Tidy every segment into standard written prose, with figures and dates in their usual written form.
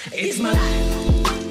It's my life.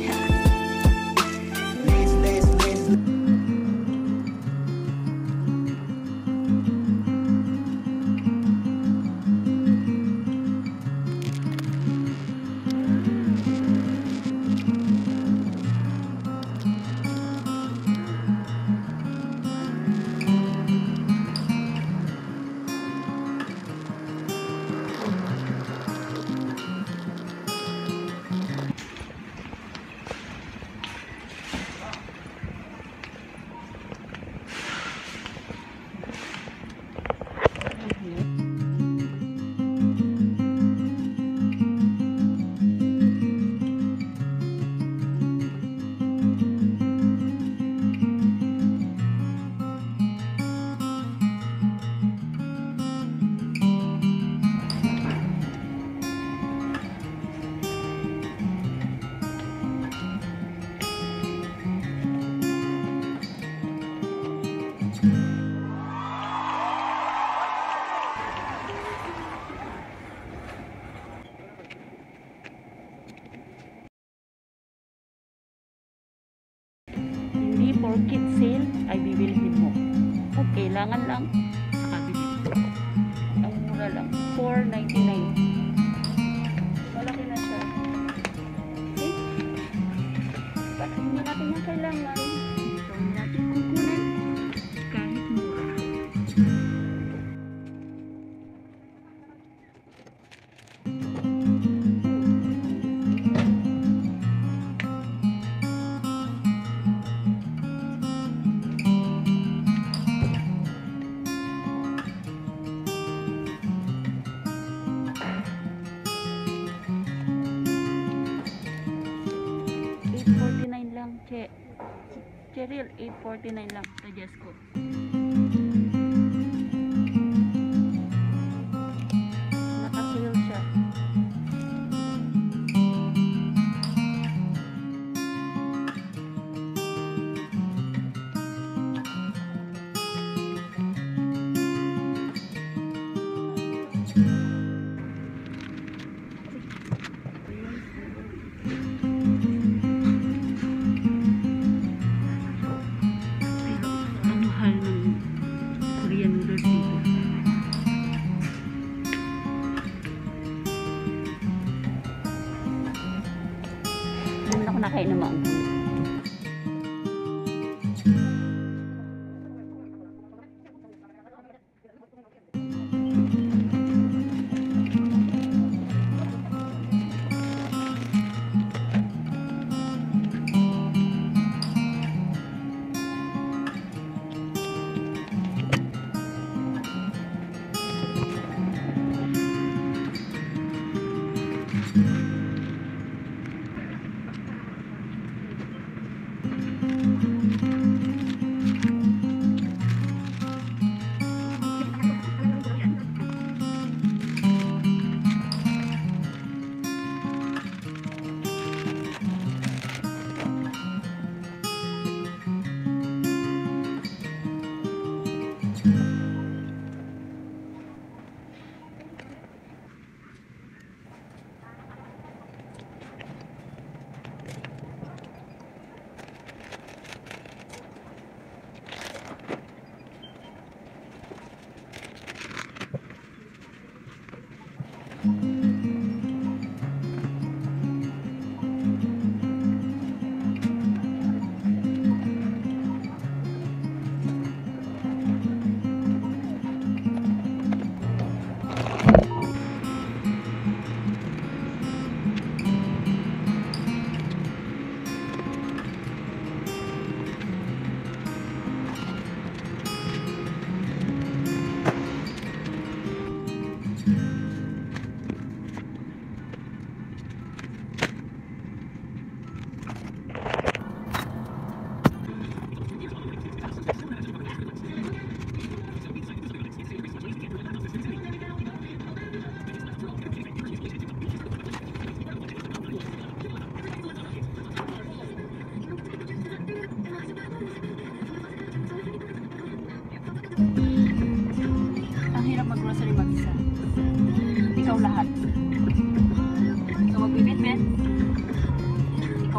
For kids sale ay bibilihin mo kung kailangan lang saka bibili. Ang mura lang, $4.99. Malaki na siya. Okay? But hindi natin yung kailangan, so hindi natin kukunin kahit mura. Cheryl, $8.49 lang. Suggest ko. Naka-sale siya. Ako nakain naman.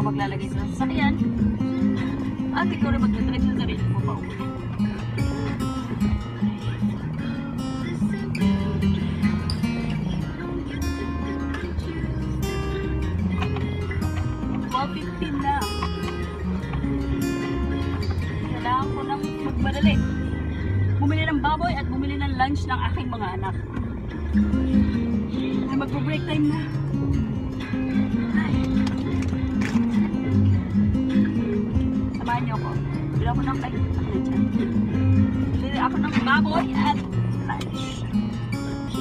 maglalagay sa sasakyan. At ikaw rin magdadrive sa sarili mo pa uwi. Na. Kailangan ko nang magmadali. Bumili ng baboy at bumili ng lunch ng aking mga anak. Ay, magpo-break time na. Ay. Samahan niyo ako. Bili ako ng bili ako ng baboy at lunch.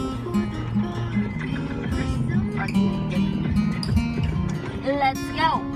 Let's go!